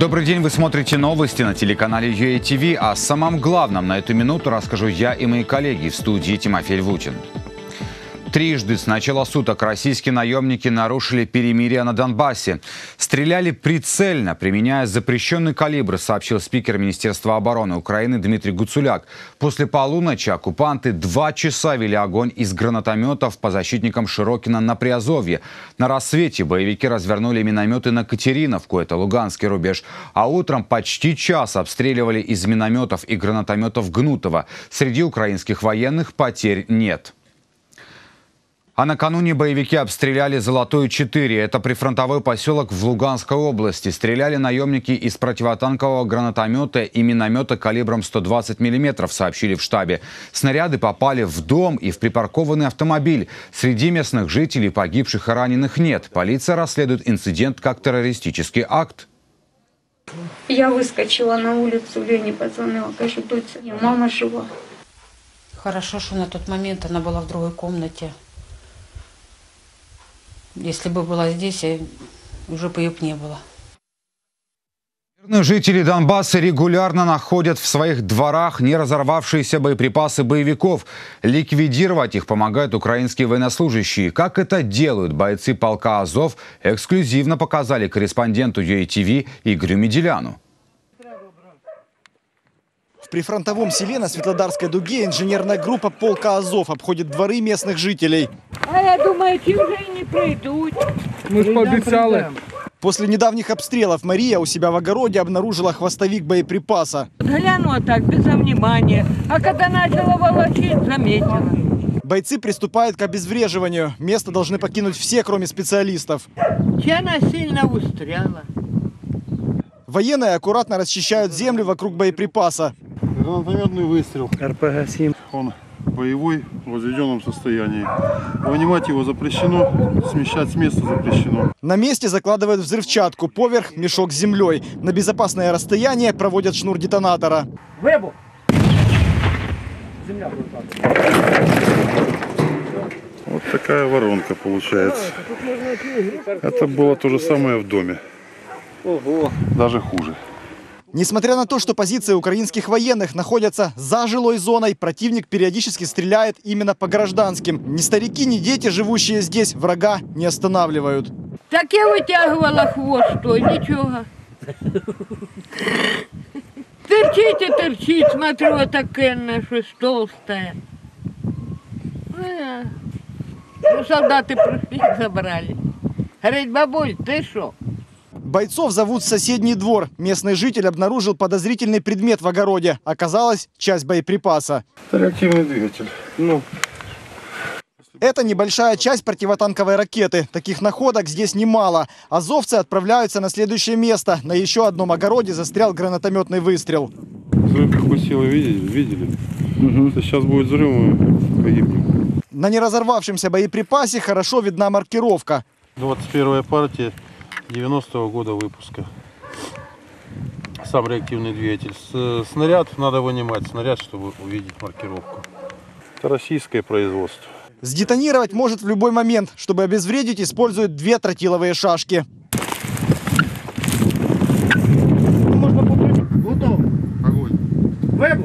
Добрый день, вы смотрите новости на телеканале ЮАТВ. О самом главном на эту минуту расскажу я и мои коллеги в студии Тимофей Львутин. Трижды с начала суток российские наемники нарушили перемирие на Донбассе. Стреляли прицельно, применяя запрещенный калибр, сообщил спикер Министерства обороны Украины Дмитрий Гуцуляк. После полуночи оккупанты 2 часа вели огонь из гранатометов по защитникам Широкина на Приазовье. На рассвете боевики развернули минометы на Катериновку, это Луганский рубеж. А утром почти час обстреливали из минометов и гранатометов Гнутова. Среди украинских военных потерь нет. А накануне боевики обстреляли Золотую-4. Это прифронтовой поселок в Луганской области. Стреляли наемники из противотанкового гранатомета и миномета калибром 120 мм, сообщили в штабе. Снаряды попали в дом и в припаркованный автомобиль. Среди местных жителей погибших и раненых нет. Полиция расследует инцидент как террористический акт. Я выскочила на улицу, Лене позвонила, кажу, дочь, мама жива. Хорошо, что на тот момент она была в другой комнате. Если бы была здесь, уже бы ее не было. Мирные жители Донбасса регулярно находят в своих дворах не разорвавшиеся боеприпасы боевиков. Ликвидировать их помогают украинские военнослужащие. Как это делают бойцы полка Азов, эксклюзивно показали корреспонденту ЮАТВ Игорю Меделяну. В прифронтовом селе на Светлодарской дуге инженерная группа полка Азов обходит дворы местных жителей. А я думаю, ті вже і не прийдуть. Мы же пообещали. После недавних обстрелов Мария у себя в огороде обнаружила хвостовик боеприпаса. Глянула так, без внимания. А когда начала волочить, заметила. Бойцы приступают к обезвреживанию. Место должны покинуть все, кроме специалистов. Чи она сильно устряла. Военные аккуратно расчищают землю вокруг боеприпаса. Гранатометный выстрел. РПГ-7. Он боевой, в возведенном состоянии. Вынимать его запрещено, смещать с места запрещено. На месте закладывают взрывчатку, поверх мешок с землей. На безопасное расстояние проводят шнур детонатора. Выбух! Земля будет падать. Вот такая воронка получается. Это было то же самое в доме. Ого. Даже хуже. Несмотря на то, что позиции украинских военных находятся за жилой зоной, противник периодически стреляет именно по гражданским. Ни старики, ни дети, живущие здесь, врага не останавливают. Так я витягувала хвост, то нічого. Терчить и терчить, смотрю, отакенне, щось толстое. Ну, солдаты пришли, забрали. Говорит, бабуль, ты что? Бойцов зовут в соседний двор. Местный житель обнаружил подозрительный предмет в огороде. Оказалось, часть боеприпаса. Это реактивный двигатель. Это небольшая часть противотанковой ракеты. Таких находок здесь немало. Азовцы отправляются на следующее место. На еще одном огороде застрял гранатометный выстрел. Взрыв какой силы видели? Если сейчас будет взрыв, мы погибнем. На неразорвавшемся боеприпасе хорошо видна маркировка. 21-я партия 90-го года выпуска. Сам реактивный двигатель. Снаряд надо вынимать, снаряд, чтобы увидеть маркировку. Это российское производство. Сдетонировать может в любой момент. Чтобы обезвредить, используют 2 тротиловые шашки. Можно попробовать. Готов. Огонь. Выбух!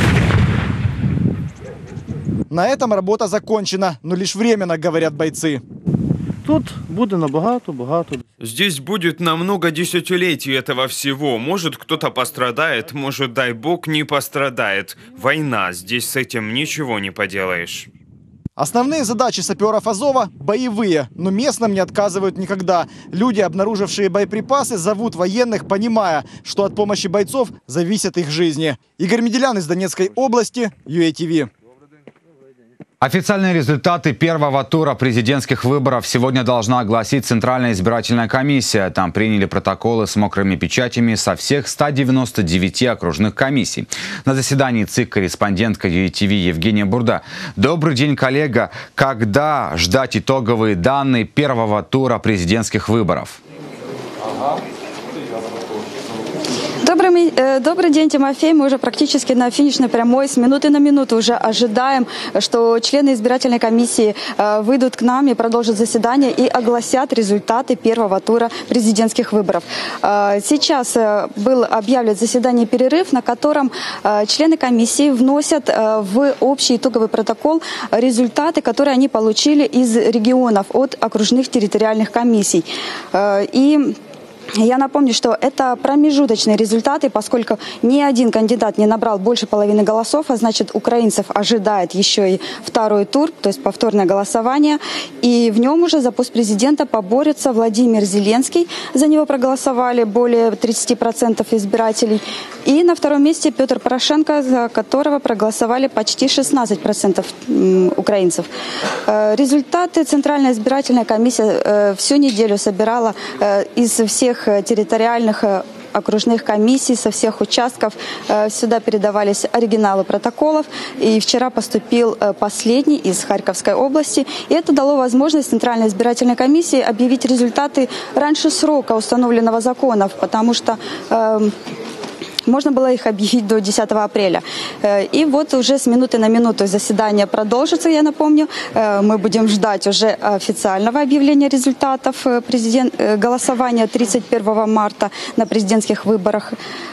На этом работа закончена, но лишь временно, говорят бойцы. Тут буде багато. Здесь будет на много десятилетий этого всего. Может, кто-то пострадает, может, дай бог, не пострадает. Война, здесь с этим ничего не поделаешь. Основные задачи саперов Азова – боевые, но местным не отказывают никогда. Люди, обнаружившие боеприпасы, зовут военных, понимая, что от помощи бойцов зависят их жизни. Игорь Меделян из Донецкой области, ЮАТВ. Официальные результаты первого тура президентских выборов сегодня должна огласить Центральная избирательная комиссия. Там приняли протоколы с мокрыми печатями со всех 199 окружных комиссий. На заседании ЦИК корреспондентка ЮАТВ Евгения Бурда. Добрый день, коллега. Когда ждать итоговые данные первого тура президентских выборов? Добрый день, Тимофей. Мы уже практически на финишной прямой. С минуты на минуту уже ожидаем, что члены избирательной комиссии выйдут к нам и продолжат заседание и огласят результаты первого тура президентских выборов. Сейчас был объявлен заседание перерыв, на котором члены комиссии вносят в общий итоговый протокол результаты, которые они получили из регионов от окружных территориальных комиссий. И я напомню, что это промежуточные результаты, поскольку ни один кандидат не набрал больше половины голосов, а значит, украинцев ожидает еще и второй тур, то есть повторное голосование. И в нем уже за пост президента поборется Владимир Зеленский. За него проголосовали более 30% избирателей. И на втором месте Петр Порошенко, за которого проголосовали почти 16% украинцев. Результаты Центральная избирательная комиссия всю неделю собирала из всех территориальных окружных комиссий, со всех участков. Сюда передавались оригиналы протоколов. И вчера поступил последний из Харьковской области. И это дало возможность Центральной избирательной комиссии объявить результаты раньше срока, установленного законом, потому что можно было их объявить до 10 апреля. И вот уже с минуты на минуту заседание продолжится, я напомню. Мы будем ждать уже официального объявления результатов голосования 31 марта на президентских выборах.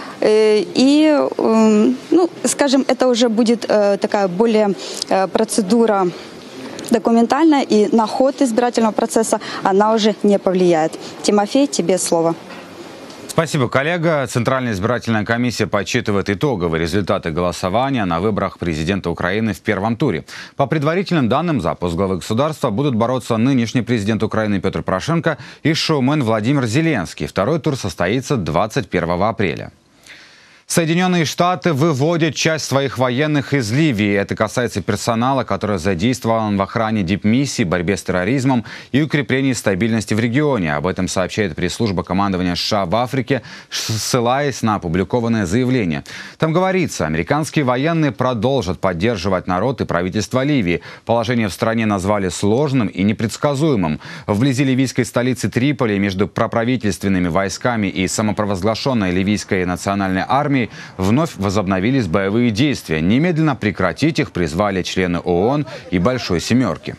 И, ну, скажем, это уже будет такая более процедура документальная, и на ход избирательного процесса она уже не повлияет. Тимофей, тебе слово. Спасибо, коллега. Центральная избирательная комиссия подсчитывает итоговые результаты голосования на выборах президента Украины в первом туре. По предварительным данным, за пост главы государства будут бороться нынешний президент Украины Петр Порошенко и шоумен Владимир Зеленский. Второй тур состоится 21 апреля. Соединенные Штаты выводят часть своих военных из Ливии. Это касается персонала, который задействован в охране дипмиссий, борьбе с терроризмом и укреплении стабильности в регионе. Об этом сообщает пресс-служба командования США в Африке, ссылаясь на опубликованное заявление. Там говорится, американские военные продолжат поддерживать народ и правительство Ливии. Положение в стране назвали сложным и непредсказуемым. Вблизи ливийской столицы Триполи между проправительственными войсками и самопровозглашенной ливийской национальной армией вновь возобновились боевые действия. Немедленно прекратить их призвали члены ООН и Большой Семерки.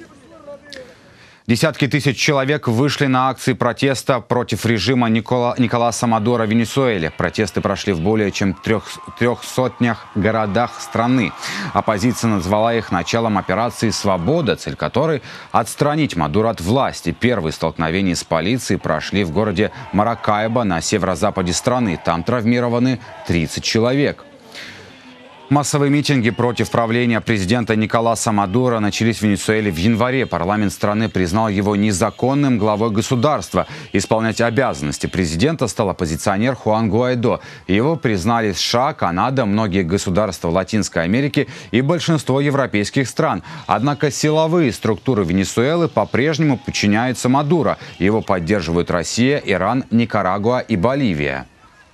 Десятки тысяч человек вышли на акции протеста против режима Николаса Мадуро в Венесуэле. Протесты прошли в более чем 300 городах страны. Оппозиция назвала их началом операции «Свобода», цель которой – отстранить Мадуро от власти. Первые столкновения с полицией прошли в городе Маракайбо на северо-западе страны. Там травмированы 30 человек. Массовые митинги против правления президента Николаса Мадуро начались в Венесуэле в январе. Парламент страны признал его незаконным главой государства. Исполнять обязанности президента стал оппозиционер Хуан Гуайдо. Его признали США, Канада, многие государства Латинской Америки и большинство европейских стран. Однако силовые структуры Венесуэлы по-прежнему подчиняются Мадуро. Его поддерживают Россия, Иран, Никарагуа и Боливия.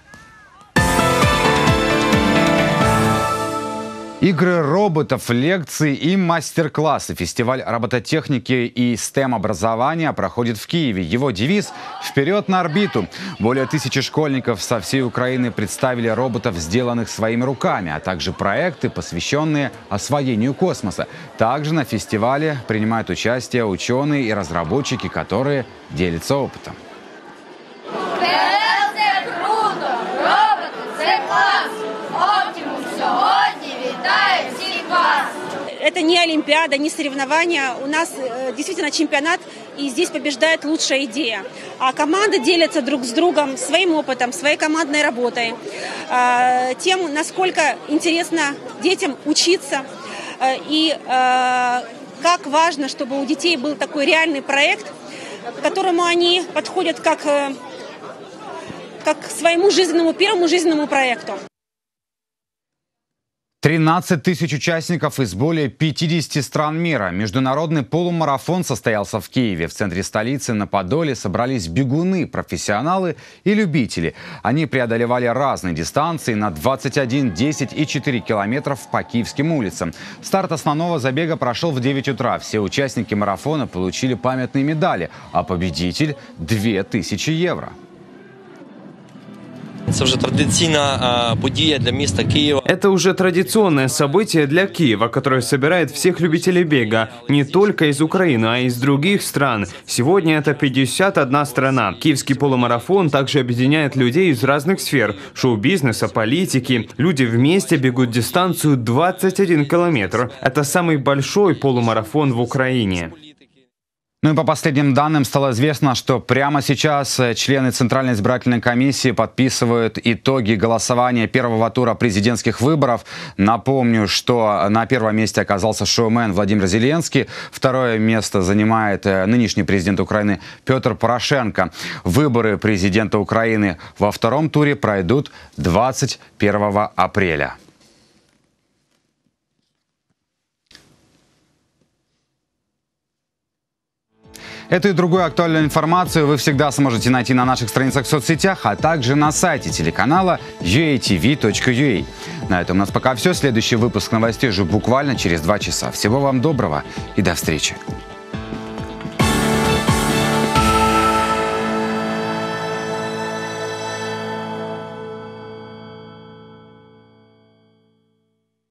Игры роботов, лекции и мастер-классы. Фестиваль робототехники и STEM-образования проходит в Киеве. Его девиз «Вперед на орбиту». Более 1000 школьников со всей Украины представили роботов, сделанных своими руками, а также проекты, посвященные освоению космоса. Также на фестивале принимают участие ученые и разработчики, которые делятся опытом. Это не олимпиада, не соревнования. У нас действительно чемпионат, и здесь побеждает лучшая идея. А команды делятся друг с другом своим опытом, своей командной работой, тем, насколько интересно детям учиться, и как важно, чтобы у детей был такой реальный проект, к которому они подходят как к своему первому жизненному проекту. 13 тысяч участников из более 50 стран мира. Международный полумарафон состоялся в Киеве. В центре столицы на Подоле собрались бегуны, профессионалы и любители. Они преодолевали разные дистанции на 21, 10 и 4 километров по киевским улицам. Старт основного забега прошел в 9 утра. Все участники марафона получили памятные медали, а победитель – 2000 евро. Это уже традиционная подия для места Киева. Это уже традиционное событие для Киева, которое собирает всех любителей бега, не только из Украины, а и из других стран. Сегодня это 51 страна. Киевский полумарафон также объединяет людей из разных сфер – шоу-бизнеса, политики. Люди вместе бегут дистанцию 21 километр. Это самый большой полумарафон в Украине. Ну и по последним данным стало известно, что прямо сейчас члены Центральной избирательной комиссии подписывают итоги голосования первого тура президентских выборов. Напомню, что на первом месте оказался шоумен Владимир Зеленский. Второе место занимает нынешний президент Украины Петр Порошенко. Выборы президента Украины во втором туре пройдут 21 апреля. Эту и другую актуальную информацию вы всегда сможете найти на наших страницах в соцсетях, а также на сайте телеканала uatv.ua. На этом у нас пока все. Следующий выпуск новостей уже буквально через 2 часа. Всего вам доброго и до встречи.